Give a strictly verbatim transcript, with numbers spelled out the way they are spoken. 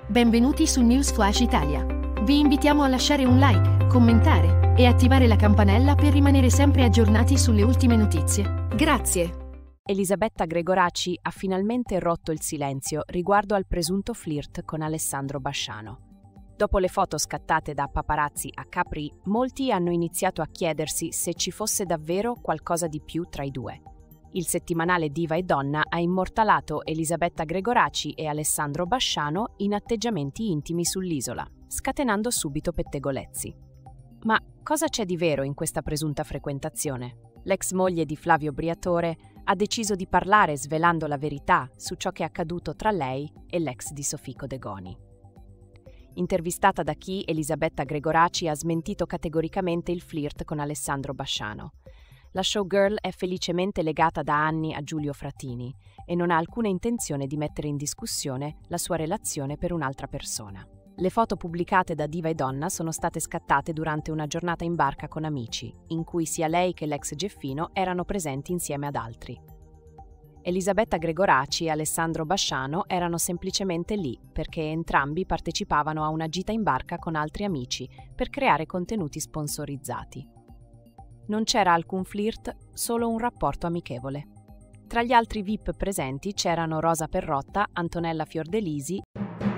Benvenuti su News Flash Italia. Vi invitiamo a lasciare un like, commentare e attivare la campanella per rimanere sempre aggiornati sulle ultime notizie. Grazie. Elisabetta Gregoraci ha finalmente rotto il silenzio riguardo al presunto flirt con Alessandro Basciano. Dopo le foto scattate da paparazzi a Capri, molti hanno iniziato a chiedersi se ci fosse davvero qualcosa di più tra i due. Il settimanale Diva e Donna ha immortalato Elisabetta Gregoraci e Alessandro Basciano in atteggiamenti intimi sull'isola, scatenando subito pettegolezzi. Ma cosa c'è di vero in questa presunta frequentazione? L'ex moglie di Flavio Briatore ha deciso di parlare svelando la verità su ciò che è accaduto tra lei e l'ex di Sofico De Goni. Intervistata da Chi, Elisabetta Gregoraci ha smentito categoricamente il flirt con Alessandro Basciano. La showgirl è felicemente legata da anni a Giulio Fratini e non ha alcuna intenzione di mettere in discussione la sua relazione per un'altra persona. Le foto pubblicate da Diva e Donna sono state scattate durante una giornata in barca con amici, in cui sia lei che l'ex Geffino erano presenti insieme ad altri. Elisabetta Gregoraci e Alessandro Basciano erano semplicemente lì perché entrambi partecipavano a una gita in barca con altri amici per creare contenuti sponsorizzati. Non c'era alcun flirt, solo un rapporto amichevole. Tra gli altri V I P presenti c'erano Rosa Perrotta, Antonella Fiordelisi,